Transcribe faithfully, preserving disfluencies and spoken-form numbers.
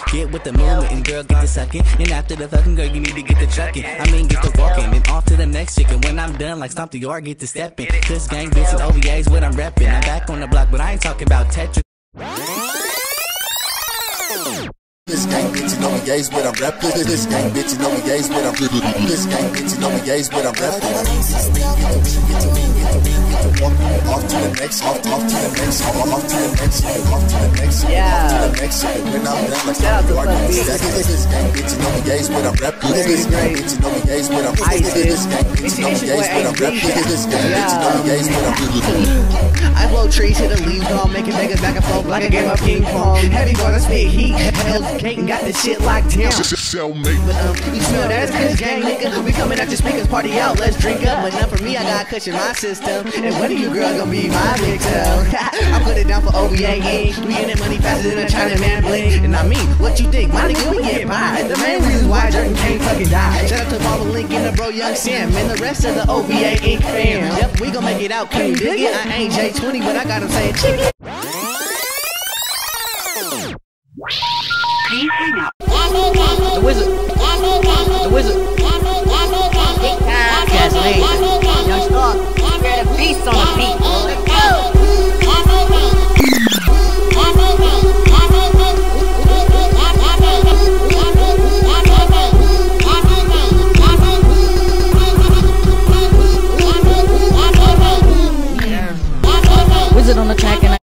Get with the movement and girl, get the sucking. And after the fucking girl, you need to get the trucking. I mean, get the walking and off to the next chicken. When I'm done, like stomp the yard, get the stepping. This gang bitch and O V A's what I'm repping. I'm back on the block, but I ain't talking about Tetris. This gang bitch and O V A's what I'm repping. This gang bitch and O V A's what I'm repping. This gang bitch and O V A's what I'm repping. Off to the next, off, off to the next, off, off to the next, off to the next, yeah. off to the next. When I'm done, like stop the yard, this gang bitch and O V A's what I'm repping. This gang bitch and O V A's what I'm repping. This gang bitch and O V A's what I'm repping. This gang bitch and O V A's what I'm repping. I blow trees, hit a leaf drum, making niggas back and forth like a game of ping pong. Heavy water, spit heat, hell's cake, and got this shit locked down. But um, you smell that? Cause gang nigga, we coming out your speakers, party out, let's drink up. But not for me, I got a cushion my system. And one of you girls gonna be my victim. I put it down for O V A, we get that money faster than a China man bling. And I mean, what you think? My nigga, we get by. The main reason why Jordan can't fucking die. Shout out to Barbara Lincoln and bro Young Sam and the rest of the O V A Incorporated fam. Yep, we gon' make it out, can you dig it? I ain't J twenty, but I got him saying chicken. Please hang up. The wizard. The wizard.